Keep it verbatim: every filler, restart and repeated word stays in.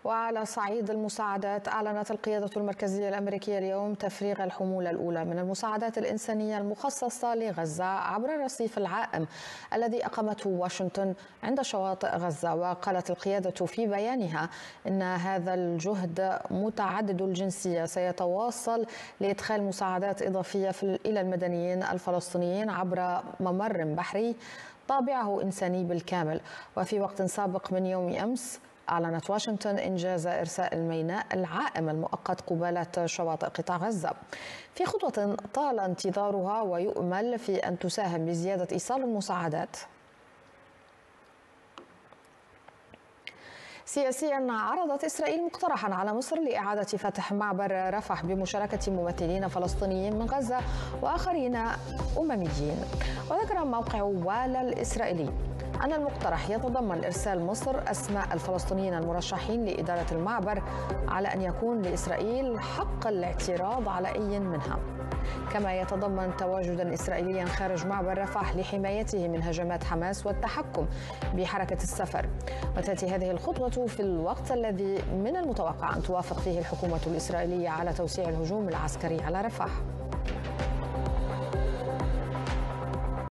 وعلى صعيد المساعدات، أعلنت القيادة المركزية الأمريكية اليوم تفريغ الحمولة الأولى من المساعدات الإنسانية المخصصة لغزة عبر الرصيف العائم الذي أقامته واشنطن عند شواطئ غزة. وقالت القيادة في بيانها إن هذا الجهد متعدد الجنسية سيتواصل لإدخال مساعدات إضافية إلى المدنيين الفلسطينيين عبر ممر بحري طابعه إنساني بالكامل. وفي وقت سابق من يوم أمس أعلنت واشنطن إنجاز إرساء الميناء العائم المؤقت قبالة شواطئ قطاع غزة في خطوة طال انتظارها ويؤمل في أن تساهم بزيادة إيصال المساعدات. سياسيا، عرضت إسرائيل مقترحا على مصر لإعادة فتح معبر رفح بمشاركة ممثلين فلسطينيين من غزة وآخرين أمميين. وذكر موقع والا الإسرائيلي أن المقترح يتضمن إرسال مصر أسماء الفلسطينيين المرشحين لإدارة المعبر على أن يكون لإسرائيل حق الاعتراض على أي منها، كما يتضمن تواجدا إسرائيليا خارج معبر رفح لحمايته من هجمات حماس والتحكم بحركة السفر. وتأتي هذه الخطوة في الوقت الذي من المتوقع أن توافق فيه الحكومة الإسرائيلية على توسيع الهجوم العسكري على رفح.